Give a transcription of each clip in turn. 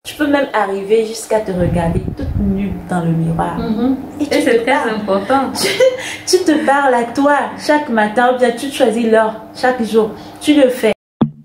Tu peux même arriver jusqu'à te regarder toute nue dans le miroir. Et c'est très important. Tu te parles à toi chaque matin, ou bien tu choisis l'heure chaque jour. Tu le fais.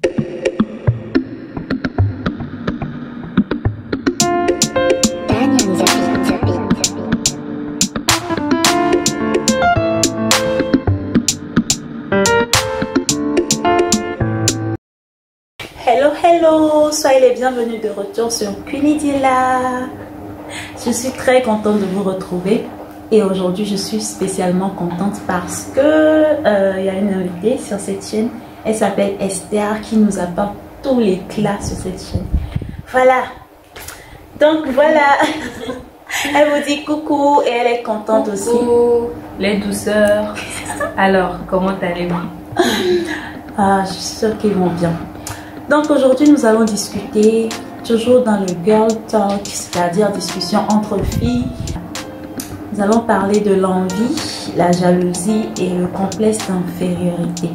Hello, hello, soyez les bienvenus de retour sur Kunidila. Je suis très contente de vous retrouver et aujourd'hui je suis spécialement contente parce que y a une invitée sur cette chaîne. Elle s'appelle Esther qui nous apporte tout l'éclat sur cette chaîne. Voilà, donc voilà. Elle vous dit coucou et elle est contente coucou, aussi. Les douceurs. Alors, comment allez-vous? Ah, je suis sûre qu'ils vont bien. Donc aujourd'hui nous allons discuter toujours dans le girl talk, c'est-à-dire discussion entre filles. Nous allons parler de l'envie, la jalousie et le complexe d'infériorité.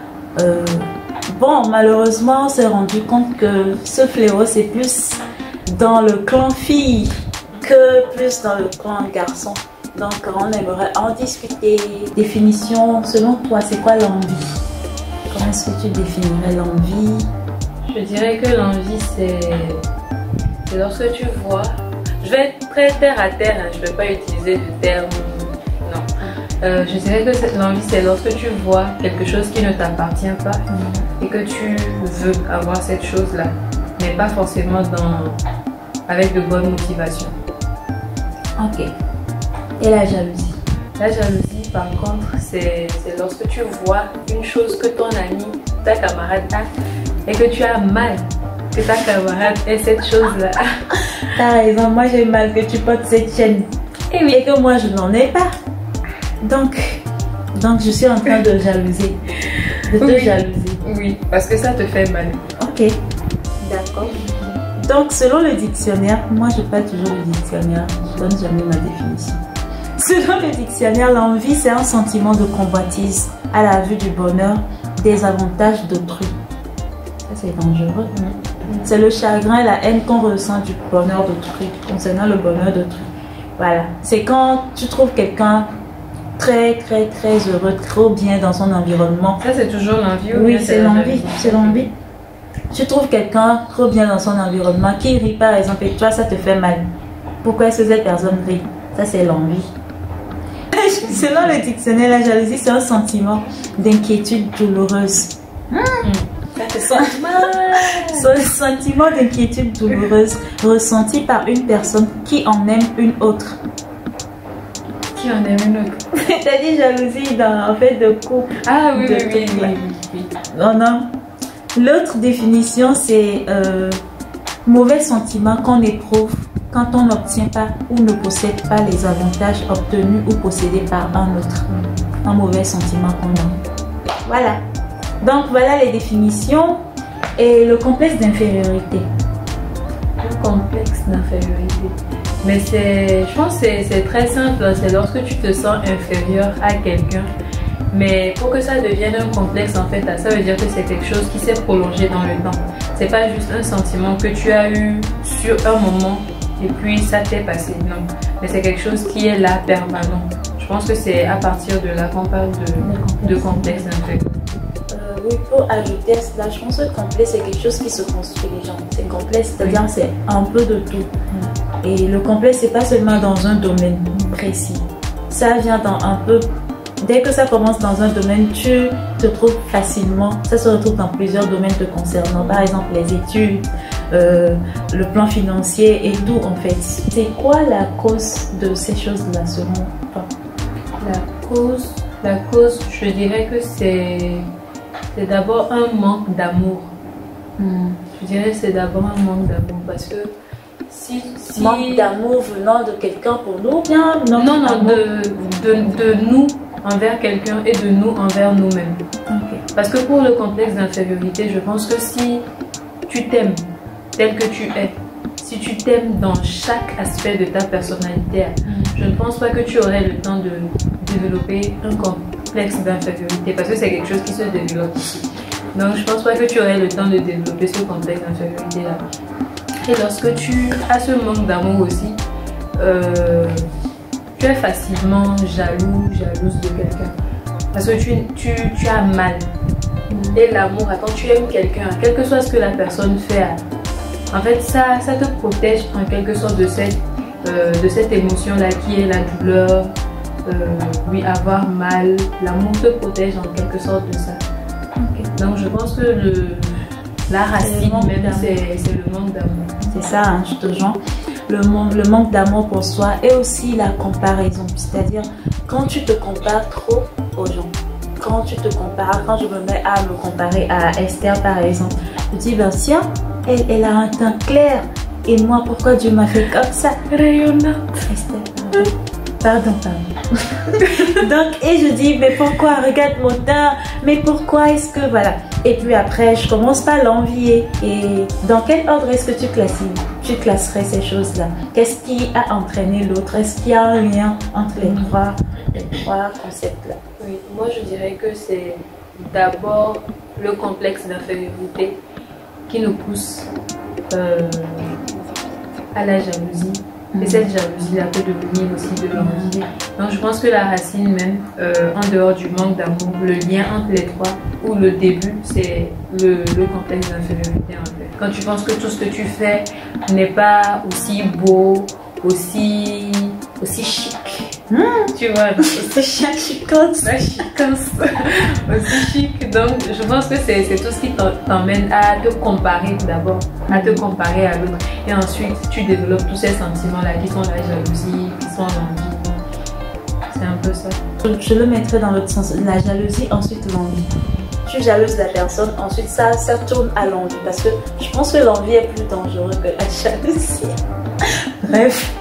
Bon, malheureusement on s'est rendu compte que ce fléau c'est plus dans le clan fille que plus dans le clan garçon. Donc on aimerait en discuter. Définition, selon toi c'est quoi l'envie? Comment est-ce que tu définirais l'envie? Je dirais que l'envie, c'est lorsque tu vois... Je vais être très terre à terre, hein, je ne vais pas utiliser le terme... Non. Je dirais que l'envie, c'est lorsque tu vois quelque chose qui ne t'appartient pas et que tu veux avoir cette chose-là, mais pas forcément avec de bonnes motivations. Ok. Et la jalousie? La jalousie, par contre, c'est lorsque tu vois une chose que ton ami, ta camarade a, et que tu as mal que ta camarade ait cette chose-là. T'as raison, moi j'ai mal que tu portes cette chaîne. Et oui, et que moi je n'en ai pas. Donc je suis en train de jalouser. De te jalouser. Oui, parce que ça te fait mal. Ok, d'accord. Donc selon le dictionnaire, moi je parle toujours du dictionnaire, je donne jamais ma définition. Selon le dictionnaire, l'envie c'est un sentiment de convoitise à la vue du bonheur, des avantages d'autrui. C'est dangereux. C'est le chagrin et la haine qu'on ressent du bonheur d'autrui, concernant le bonheur d'autrui. Voilà. C'est quand tu trouves quelqu'un très heureux, trop bien dans son environnement. Ça, c'est toujours l'envie? Oui, c'est l'envie. C'est l'envie. Tu trouves quelqu'un trop bien dans son environnement qui rit par exemple et toi, ça te fait mal. Pourquoi est-ce que cette personne rit? Ça, c'est l'envie. Selon le dictionnaire, la jalousie, c'est un sentiment d'inquiétude douloureuse. C'est un sentiment d'inquiétude douloureuse ressenti par une personne qui en aime une autre. Qui en aime une autre? T'as dit jalousie en fait de couple. Ah oui, oui. Non. L'autre définition c'est mauvais sentiment qu'on éprouve quand on n'obtient pas ou ne possède pas les avantages obtenus ou possédés par un autre. Un mauvais sentiment qu'on a. Voilà. Donc voilà les définitions et le complexe d'infériorité. Le complexe d'infériorité. Mais je pense que c'est très simple, c'est lorsque tu te sens inférieur à quelqu'un. Mais pour que ça devienne un complexe en fait, ça veut dire que c'est quelque chose qui s'est prolongé dans le temps. C'est pas juste un sentiment que tu as eu sur un moment et puis ça t'est passé, non. Mais c'est quelque chose qui est là permanent. Je pense que c'est à partir de là qu'on parle de complexe d'infériorité. Oui, pour ajouter à cela, je pense que le complexe c'est quelque chose qui se construit les gens. C'est complexe, c'est-à-dire c'est un peu de tout. Et le complexe c'est pas seulement dans un domaine précis. Ça vient dans un peu. Dès que ça commence dans un domaine, tu te trouves facilement. Ça se retrouve dans plusieurs domaines te concernant. Par exemple les études, le plan financier et tout en fait. C'est quoi la cause de ces choses-là selon toi? La cause, je dirais que c'est d'abord un manque d'amour. Je dirais que c'est d'abord un manque d'amour parce que si manque d'amour venant de quelqu'un pour nous, bien non, de nous envers quelqu'un et de nous envers nous-mêmes. Parce que pour le complexe d'infériorité, je pense que si tu t'aimes tel que tu es, si tu t'aimes dans chaque aspect de ta personnalité, je ne pense pas que tu aurais le temps de développer un complexe d'infériorité parce que c'est quelque chose qui se développe ici. Donc je pense pas que tu aurais le temps de développer ce complexe d'infériorité là. Et lorsque tu as ce manque d'amour aussi, tu es facilement jalouse de quelqu'un. Parce que tu as mal. Et l'amour, quand tu aimes quelqu'un, quel que soit ce que la personne fait, en fait, ça te protège en quelque sorte de cette émotion-là qui est la douleur, oui, avoir mal. L'amour te protège en quelque sorte de ça. Okay. Donc je pense que la racine même, c'est le manque d'amour. C'est ça, hein, je te rejoins. Le manque d'amour pour soi et aussi la comparaison. C'est-à-dire, quand tu te compares trop aux gens, quand je me mets à me comparer à Esther par exemple, je dis, ben tiens, elle a un teint clair. Et moi, pourquoi Dieu m'a fait comme ça? Rayonnante. Esther, pardon. Donc, et je dis, mais pourquoi? Regarde mon teint. Mais pourquoi est-ce que, voilà. Et puis après, je commence par l'envier. Et dans quel ordre est-ce que tu classerais ces choses-là? Qu'est-ce qui a entraîné l'autre? Est-ce qu'il y a un lien entre les trois concepts-là? Oui, moi je dirais que c'est d'abord le complexe d'infériorité qui nous pousse à la jalousie. Et cette jalousie-là peut devenir aussi de l'envie. Donc je pense que la racine même, en dehors du manque d'amour, le lien entre les trois, ou le début, c'est le complexe d'infériorité en fait. Quand tu penses que tout ce que tu fais n'est pas aussi beau, aussi chic. Tu vois, aussi chicance. Aussi chic. Donc je pense que c'est tout ce qui t'emmène à te comparer tout d'abord, à te comparer à l'autre. Et ensuite tu développes tous ces sentiments-là qui sont la jalousie, qui sont l'envie. C'est un peu ça. Je le mettrais dans l'autre sens, la jalousie, ensuite l'envie. Tu jalouses la personne, ensuite ça tourne à l'envie. Parce que je pense que l'envie est plus dangereuse que la jalousie. Bref.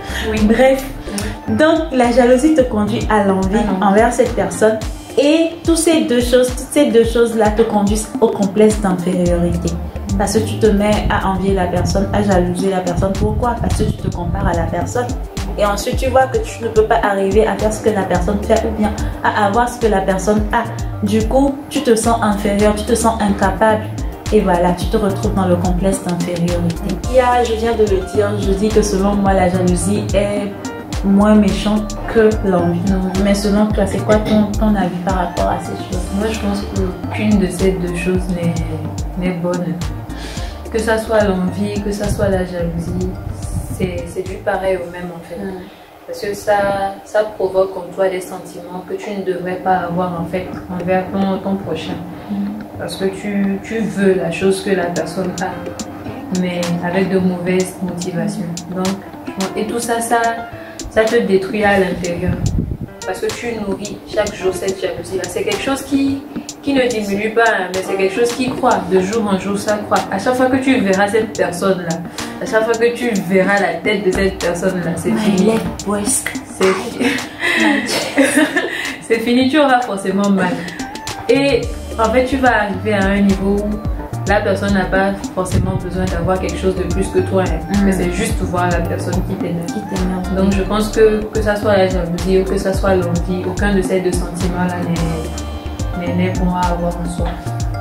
Donc la jalousie te conduit à l'envie envers cette personne. Et toutes ces deux choses-là te conduisent au complexe d'infériorité. Parce que tu te mets à envier la personne, à jalouser la personne. Pourquoi? Parce que tu te compares à la personne. Et ensuite, tu vois que tu ne peux pas arriver à faire ce que la personne fait ou bien à avoir ce que la personne a. Du coup, tu te sens inférieur, tu te sens incapable. Et voilà, tu te retrouves dans le complexe d'infériorité. Je viens de le dire, je dis que selon moi, la jalousie est moins méchante que l'envie. Mais selon toi, c'est quoi ton avis par rapport à ces choses? Moi, je pense qu'aucune de ces deux choses n'est bonne. Que ça soit l'envie, que ça soit la jalousie, c'est du pareil au même en fait. Parce que ça provoque en toi des sentiments que tu ne devrais pas avoir en fait envers ton prochain. Parce que tu veux la chose que la personne a, mais avec de mauvaises motivations. Donc, et tout ça te détruit à l'intérieur. Parce que tu nourris chaque jour cette jalousie-là. C'est quelque chose qui ne diminue pas, hein, mais c'est quelque chose qui croît. De jour en jour, ça croît. À chaque fois que tu verras cette personne-là, à chaque fois que tu verras la tête de cette personne-là, c'est fini. C'est fini, tu auras forcément mal. Et en fait, tu vas arriver à un niveau où la personne n'a pas forcément besoin d'avoir quelque chose de plus que toi. Mais c'est juste voir la personne qui t'énerve. Donc je pense que ça soit la jalousie ou que ça soit l'envie, aucun de ces deux sentiments-là n'est bon à avoir en soi.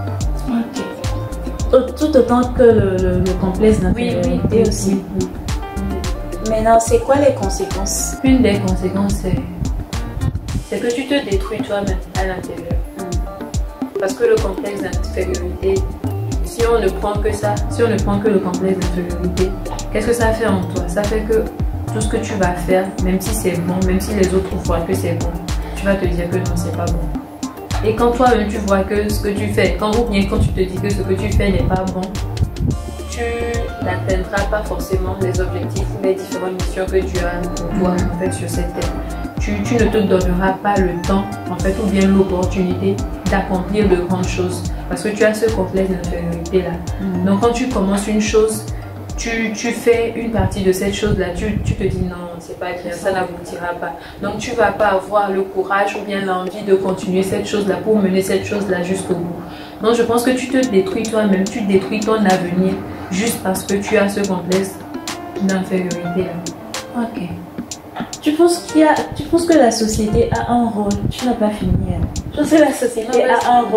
Tout autant que le complexe d'infériorité aussi. Maintenant, c'est quoi les conséquences? Une des conséquences, c'est que tu te détruis toi-même à l'intérieur. Parce que le complexe d'infériorité, si on ne prend que ça, si on ne prend que le complexe d'infériorité, qu'est-ce que ça fait en toi? Ça fait que tout ce que tu vas faire, même si c'est bon, même si les autres voient que c'est bon, tu vas te dire que non, c'est pas bon. Et quand toi-même tu vois que ce que tu fais, ou bien quand tu te dis que ce que tu fais n'est pas bon, tu n'atteindras pas forcément les objectifs ou les différentes missions que tu as pour toi en fait sur cette terre. Tu ne te donneras pas le temps en fait ou bien l'opportunité d'accomplir de grandes choses parce que tu as ce complexe d'infériorité là. Donc quand tu commences une chose, tu fais une partie de cette chose là, tu te dis non, c'est pas bien, ça n'aboutira pas. Donc tu vas pas avoir le courage ou bien l'envie de continuer cette chose là pour mener cette chose là jusqu'au bout. Donc je pense que tu te détruis toi-même, tu détruis ton avenir juste parce que tu as ce complexe d'infériorité là. Ok. Tu penses que la société a un rôle? Tu n'as pas fini. Je pense que la société a un rôle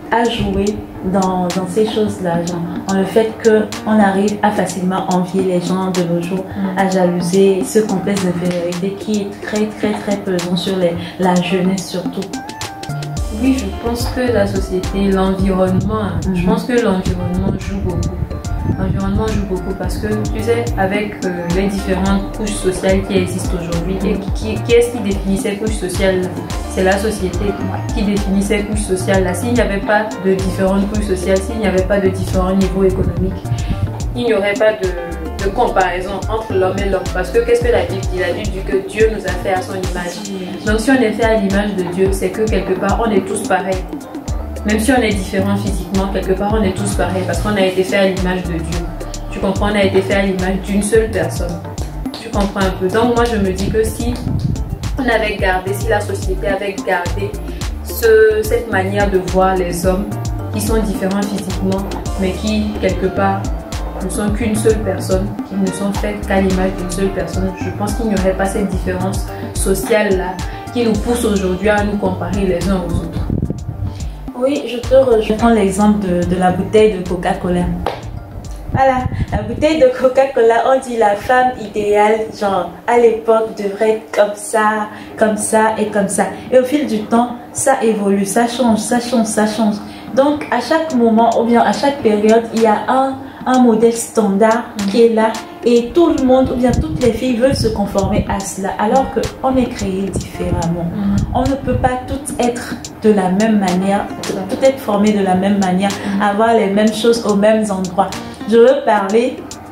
à jouer dans ces choses-là, en le fait qu'on arrive à facilement envier les gens de nos jours, à jalouser ce complexe d'infériorité qui est très pesant sur la jeunesse surtout. Oui, je pense que la société, l'environnement, je pense que l'environnement joue beaucoup. L'environnement joue beaucoup parce que, tu sais, avec les différentes couches sociales qui existent aujourd'hui, qui est-ce qui définit ces couches sociales? C'est la société qui définit ces couches sociales-là. S'il n'y avait pas de différentes couches sociales, s'il n'y avait pas de différents niveaux économiques, il n'y aurait pas de comparaison entre l'homme et l'homme. Parce que qu'est-ce que la Bible dit? La Bible dit que Dieu nous a fait à son image. Donc si on est fait à l'image de Dieu, c'est que quelque part, on est tous pareils. Même si on est différents physiquement, quelque part on est tous pareils parce qu'on a été fait à l'image de Dieu. Tu comprends, on a été fait à l'image d'une seule personne. Tu comprends un peu. Donc moi je me dis que si on avait gardé, si la société avait gardé cette manière de voir les hommes qui sont différents physiquement, mais qui quelque part ne sont qu'une seule personne, qui ne sont faits qu'à l'image d'une seule personne, je pense qu'il n'y aurait pas cette différence sociale là qui nous pousse aujourd'hui à nous comparer les uns aux autres. Oui, je te rejoins. Je prends l'exemple de la bouteille de Coca-Cola. Voilà, la bouteille de Coca-Cola, on dit la femme idéale, genre à l'époque devrait être comme ça et comme ça. Et au fil du temps, ça évolue, ça change. Donc à chaque moment ou bien à chaque période, il y a un modèle standard qui est là et tout le monde ou bien toutes les filles veulent se conformer à cela alors qu'on est créé différemment. On ne peut pas toutes être de la même manière, toutes être formées de la même manière, avoir les mêmes choses aux mêmes endroits. Je veux parler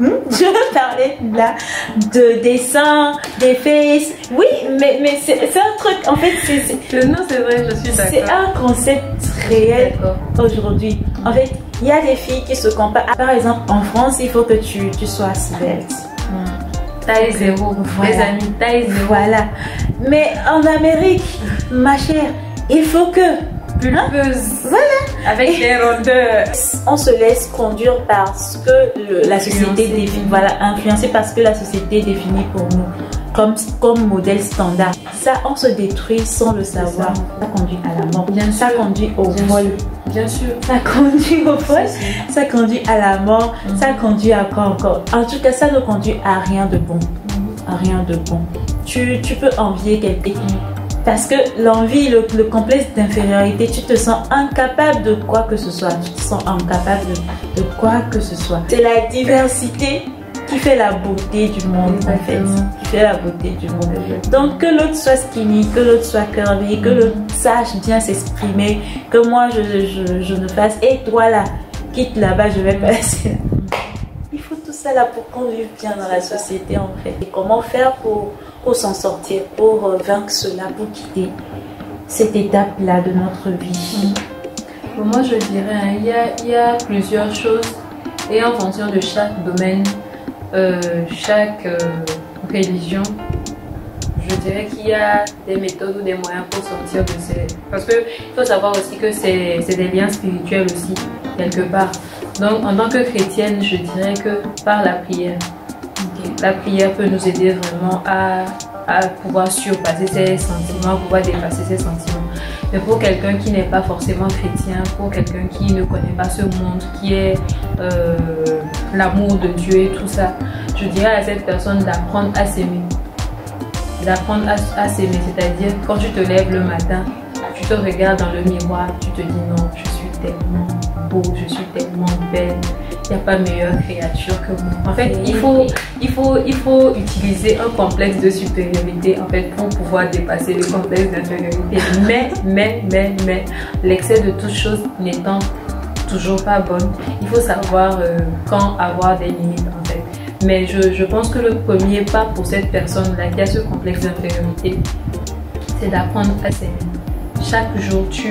là des seins, des fesses. Oui, mais c'est un truc, en fait, non, c'est vrai, je suis d'accord. C'est un concept réel aujourd'hui. En fait, il y a des filles qui se comparent. Par exemple, en France, il faut que tu sois svelte. Taille zéro, voilà. Les amis, taille zéro. Voilà. Mais en Amérique, ma chère, il faut que pulpeuse, voilà, avec des rondeurs. On se laisse conduire par ce que la société définit, voilà, influencé par ce que la société définit pour nous comme modèle standard. Ça, on se détruit sans le savoir. Ça conduit à la mort. Bien ça sûr. Conduit au vol. Bien sûr. Ça conduit au vol. Ça conduit à la mort. Ça conduit à quoi encore? En tout cas, ça ne conduit à rien de bon. À rien de bon. Tu peux envier quelqu'un. Parce que l'envie, le complexe d'infériorité, tu te sens incapable de quoi que ce soit. Tu te sens incapable de quoi que ce soit. C'est la diversité qui fait la beauté du monde, en fait. Qui fait la beauté du monde. Donc, que l'autre soit skinny, que l'autre soit curvy, que l'autre sache bien s'exprimer, que moi, je ne fasse. Et toi, là, quitte là-bas, je vais passer. Il faut tout ça, là, pour qu'on vive bien dans la société, en fait. Et comment faire pour s'en sortir, pour vaincre cela, pour quitter cette étape-là de notre vie? Pour moi, je dirais, il y a plusieurs choses et en fonction de chaque domaine, chaque religion, je dirais qu'il y a des méthodes ou des moyens pour sortir de ces... Parce qu'il faut savoir aussi que c'est des liens spirituels aussi, quelque part. Donc, en tant que chrétienne, je dirais que par la prière, la prière peut nous aider vraiment à pouvoir surpasser ses sentiments, pouvoir dépasser ses sentiments. Mais pour quelqu'un qui n'est pas forcément chrétien, pour quelqu'un qui ne connaît pas ce monde, qui est l'amour de Dieu et tout ça, je dirais à cette personne d'apprendre à s'aimer. D'apprendre à s'aimer, c'est-à-dire quand tu te lèves le matin, tu te regardes dans le miroir, tu te dis non, je suis tellement beau, je suis tellement belle. Il n'y a pas meilleure créature que moi. En fait, il faut utiliser un complexe de supériorité en fait, pour pouvoir dépasser le complexe d'infériorité. Mais, l'excès de toutes choses n'étant toujours pas bonne, il faut savoir quand avoir des limites en fait. Mais je pense que le premier pas pour cette personne-là qui a ce complexe d'infériorité, c'est d'apprendre à s'aimer. Chaque jour, tu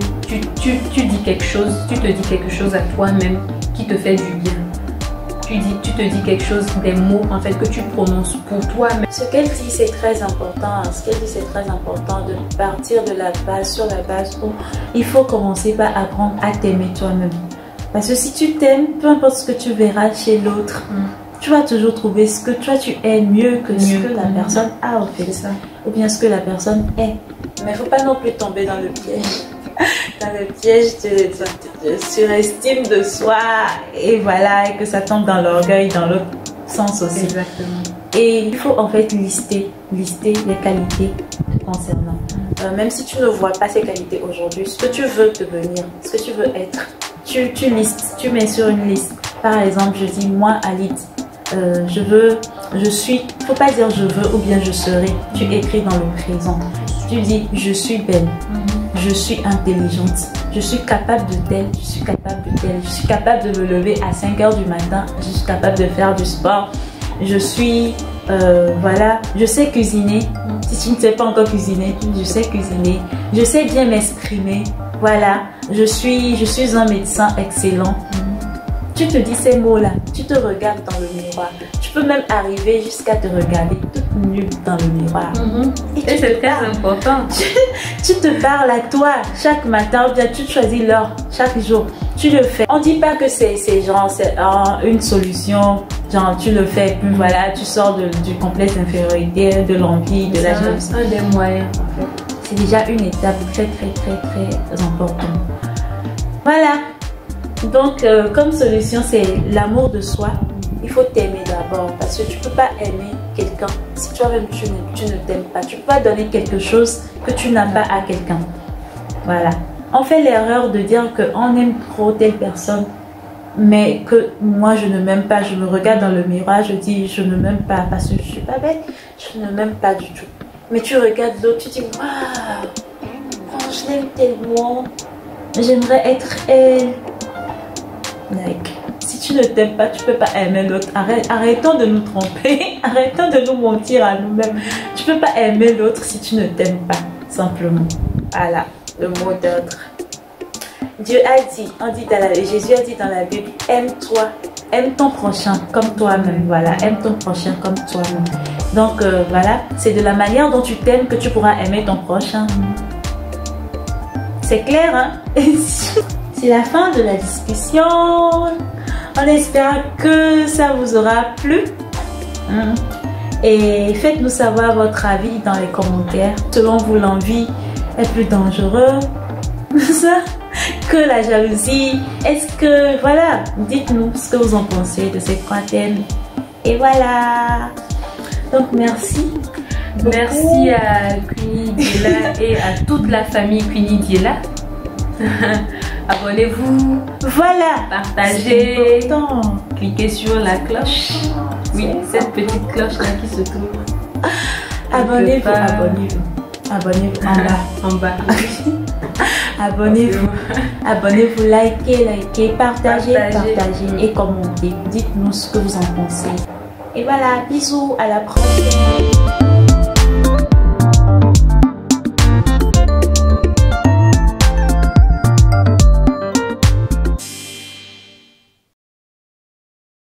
dis quelque chose, tu te dis quelque chose à toi-même qui te fait du bien. Tu te dis quelque chose, des mots en fait que tu prononces pour toi-même. Ce qu'elle dit c'est très important. Ce qu'elle dit c'est très important de partir de la base, sur la base où il faut commencer par apprendre à t'aimer toi-même. Parce que si tu t'aimes, peu importe ce que tu verras chez l'autre, tu vas toujours trouver ce que toi tu es mieux que ce que la personne a en fait. Ou bien ce que la personne est. Mais il ne faut pas non plus tomber dans le piège dans le piège de surestime de soi et voilà, et que ça tombe dans l'orgueil dans l'autre sens aussi. Exactement. Et il faut en fait lister les qualités concernant. Même si tu ne vois pas ces qualités aujourd'hui, ce que tu veux devenir, ce que tu veux être, tu listes, tu mets sur une liste. Par exemple, je dis moi Alid, je suis, faut pas dire je veux ou bien je serai, tu écris dans le présent. Tu dis je suis belle, je suis intelligente, je suis capable de tel, je suis capable de tel, je suis capable de me lever à 5 h du matin, je suis capable de faire du sport, je suis, voilà, je sais cuisiner. Si tu ne sais pas encore cuisiner, je sais cuisiner, je sais bien m'exprimer, voilà, je suis un médecin excellent. Tu te dis ces mots-là, tu te regardes dans le miroir. Tu peux même arriver jusqu'à te regarder toute nue dans le miroir. Et c'est très important. Tu te parles à toi chaque matin, ou bien tu choisis l'heure chaque jour. Tu le fais. On ne dit pas que c'est genre c'est une solution. Genre tu le fais, puis voilà, tu sors du complexe d'infériorité, de l'envie, de la jalousie. C'est un des moyens en fait. C'est déjà une étape très importante. Voilà. Donc, comme solution, c'est l'amour de soi. Il faut t'aimer d'abord parce que tu ne peux pas aimer quelqu'un si toi-même tu ne t'aimes pas. Tu ne peux pas donner quelque chose que tu n'as pas à quelqu'un. Voilà. On fait l'erreur de dire qu'on aime trop telle personne, mais que moi je ne m'aime pas. Je me regarde dans le miroir, je dis je ne m'aime pas parce que je ne suis pas belle. Je ne m'aime pas du tout. Mais tu regardes l'autre, tu dis waouh, oh, je l'aime tellement. J'aimerais être elle. Like, si tu ne t'aimes pas, tu peux pas aimer l'autre. Arrêtons de nous tromper, arrêtons de nous mentir à nous-mêmes. Tu peux pas aimer l'autre si tu ne t'aimes pas, simplement. Voilà, le mot d'ordre. Dieu a dit, Jésus a dit dans la Bible, aime-toi, aime ton prochain comme toi-même. Voilà, aime ton prochain comme toi-même. Donc voilà, c'est de la manière dont tu t'aimes que tu pourras aimer ton prochain. C'est clair, hein? C'est la fin de la discussion. On espère que ça vous aura plu. Et faites-nous savoir votre avis dans les commentaires. Selon vous, l'envie est plus dangereuse que la jalousie. Est-ce que, voilà, dites-nous ce que vous en pensez de ces 3 thèmes. Et voilà. Donc, merci. Merci à Queenie Diela et à toute la famille Queenie Diela. Abonnez-vous, voilà, partagez, cliquez sur la cloche. Oui, cette petite cloche là qui se trouve. Abonnez-vous, abonnez-vous en bas. Abonnez-vous, likez, partagez et commentez. Dites-nous ce que vous en pensez. Et voilà, bisous, à la prochaine.